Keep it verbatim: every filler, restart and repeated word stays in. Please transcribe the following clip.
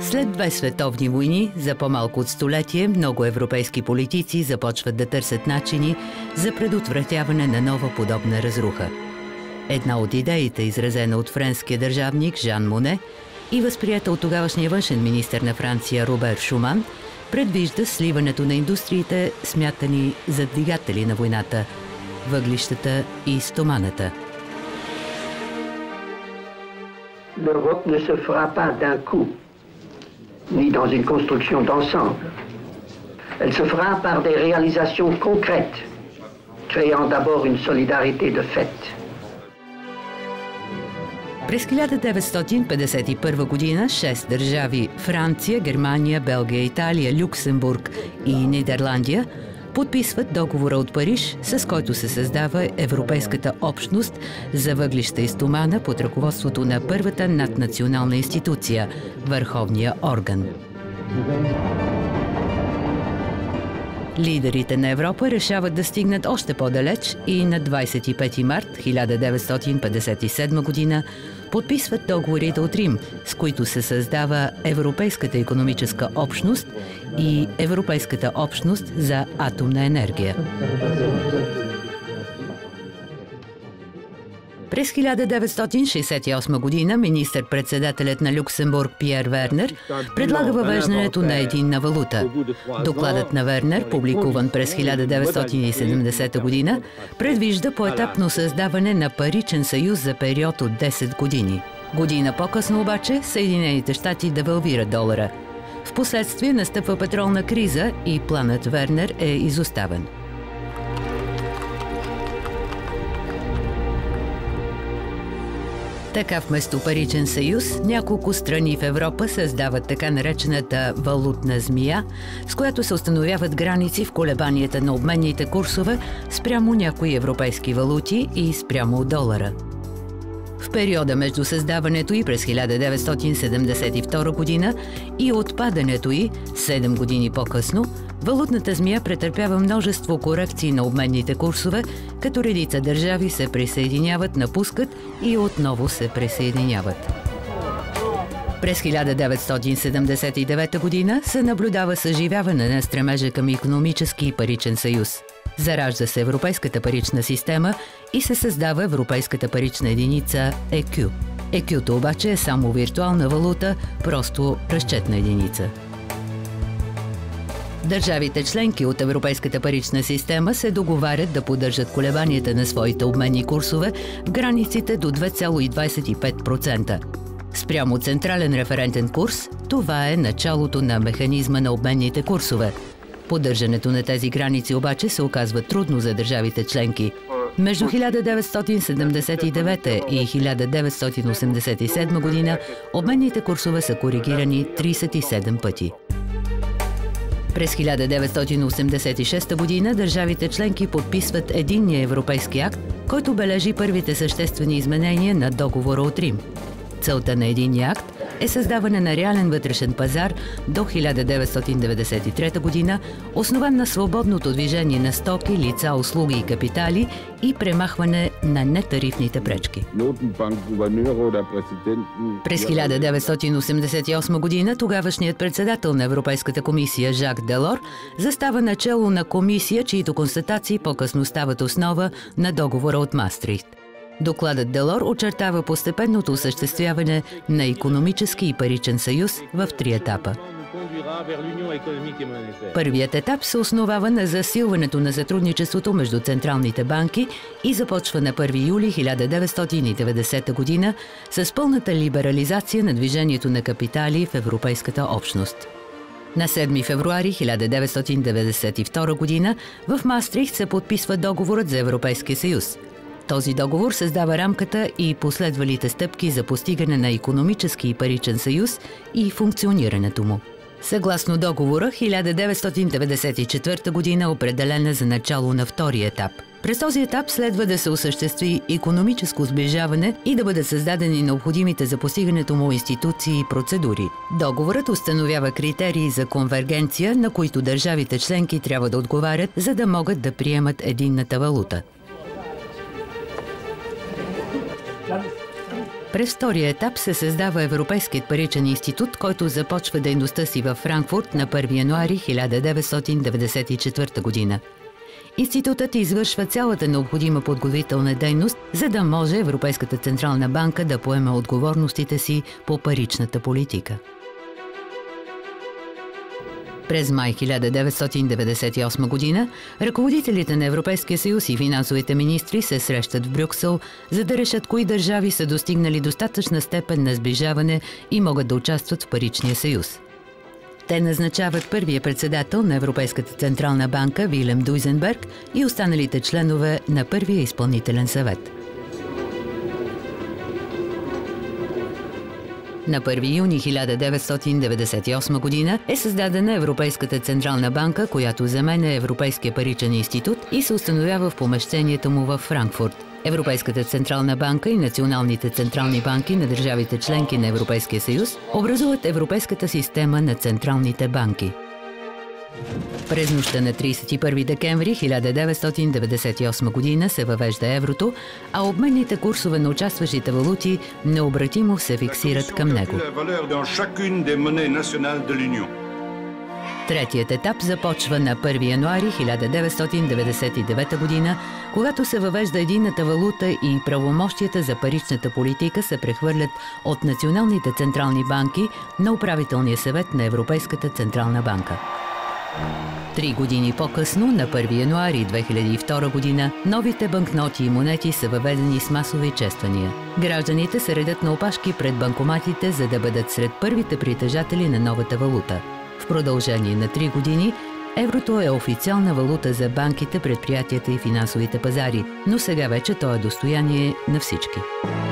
След две световни войни, за по-малко от столетие, много европейски политици започват да търсят начини за предотвратяване на нова подобна разруха. Една от идеите, изразена от френския държавник Жан Моне и възприета от тогавашния външен министър на Франция Робер Шуман, предвижда сливането на индустриите, смятани за двигатели на войната – въглищата и стоманата. L'Europe ne se fera pas d'un coup, ni dans une construction d'ensemble. Elle se fera par des réalisations concrètes, créant d'abord une solidarité de fait. През хиляда деветстотин петдесет и първа година шест държави – Франция, Германия, Белгия, Италия, Люксембург и Нидерландия – подписват договора от Париж, с който се създава Европейската общност за въглища и стомана под ръководството на първата наднационална институция – Върховния орган. Лидерите на Европа решават да стигнат още по-далеч и на двадесет и пети март хиляда деветстотин петдесет и седма година подписват договорите от Рим, с които се създава Европейската икономическа общност и Европейската общност за атомна енергия. През хиляда деветстотин шейсет и осма година министър-председателят на Люксембург Пиер Вернер предлага въвеждането на единна валута. Докладът на Вернер, публикуван през хиляда деветстотин и седемдесета година, предвижда поетапно създаване на паричен съюз за период от десет години. Година по-късно обаче Съединените щати девалвират долара. Впоследствие настъпва петролна криза и планът Вернер е изоставен. Така вместо паричен съюз, няколко страни в Европа създават така наречената валутна змия, с която се установяват граници в колебанията на обменните курсове спрямо някои европейски валути и спрямо долара. В периода между създаването й през хиляда деветстотин седемдесет и втора година и отпадането й седем години по-късно, валутната змия претърпява множество корекции на обменните курсове, като редица държави се присъединяват, напускат и отново се присъединяват. През хиляда деветстотин седемдесет и девета година се наблюдава съживяване на стремежа към икономически и паричен съюз. Заражда се Европейската парична система и се създава Европейската парична единица Е Кю. Е Кю-то обаче е само виртуална валута, просто разчетна единица. Държавите членки от Европейската парична система се договарят да поддържат колебанията на своите обменни курсове в границите до две цяло двадесет и пет процента. Спрямо централен референтен курс, това е началото на механизма на обменните курсове. Поддържането на тези граници обаче се оказва трудно за държавите членки. Между хиляда деветстотин седемдесет и девета и хиляда деветстотин осемдесет и седма година обменните курсове са коригирани тридесет и седем пъти. През хиляда деветстотин осемдесет и шеста година държавите членки подписват единния европейски акт, който бележи първите съществени изменения на договора от Рим. Целта на единния акт е създаване на реален вътрешен пазар до хиляда деветстотин деветдесет и трета година, основан на свободното движение на стоки, лица, услуги и капитали и премахване на нетарифните пречки. През хиляда деветстотин осемдесет и осма година тогавашният председател на Европейската комисия Жак Делор застава начело на комисия, чието констатации по-късно стават основа на договора от Мастрихт. Докладът Делор очертава постепенното осъществяване на икономически и паричен съюз в три етапа. Първият етап се основава на засилването на сътрудничеството между централните банки и започва на първи юли хиляда деветстотин и деветдесета година с пълната либерализация на движението на капитали в Европейската общност. На седми февруари хиляда деветстотин деветдесет и втора година в Мастрихт се подписва договорът за Европейския съюз. Този договор създава рамката и последвалите стъпки за постигане на икономически и паричен съюз и функционирането му. Съгласно договора, хиляда деветстотин деветдесет и четвърта година е определена за начало на втория етап. През този етап следва да се осъществи икономическо сближаване и да бъдат създадени необходимите за постигането му институции и процедури. Договорът установява критерии за конвергенция, на които държавите членки трябва да отговарят, за да могат да приемат единната валута. През втория етап се създава Европейският паричен институт, който започва дейността си във Франкфурт на първи януари хиляда деветстотин деветдесет и четвърта година. Институтът извършва цялата необходима подготвителна дейност, за да може Европейската централна банка да поеме отговорностите си по паричната политика. През май хиляда деветстотин деветдесет и осма година ръководителите на Европейския съюз и финансовите министри се срещат в Брюксел, за да решат кои държави са достигнали достатъчна степен на сближаване и могат да участват в паричния съюз. Те назначават първия председател на Европейската централна банка Вилем Дуйзенберг и останалите членове на първия изпълнителен съвет. На първи юни хиляда деветстотин деветдесет и осма година е създадена Европейската централна банка, която заменя Европейския паричен институт и се установява в помещението му във Франкфурт. Европейската централна банка и националните централни банки на държавите членки на Европейския съюз образуват Европейската система на централните банки. През нощта на тридесет и първи декември хиляда деветстотин деветдесет и осма година се въвежда еврото, а обменните курсове на участващите валути необратимо се фиксират към него. Третият етап започва на първи януари хиляда деветстотин деветдесет и девета година, когато се въвежда единната валута и правомощията за паричната политика се прехвърлят от националните централни банки на управителния съвет на Европейската централна банка. Три години по-късно, на първи януари две хиляди и втора година, новите банкноти и монети са въведени с масови чествания. Гражданите се редят на опашки пред банкоматите, за да бъдат сред първите притежатели на новата валута. В продължение на три години еврото е официална валута за банките, предприятията и финансовите пазари, но сега вече то е достояние на всички.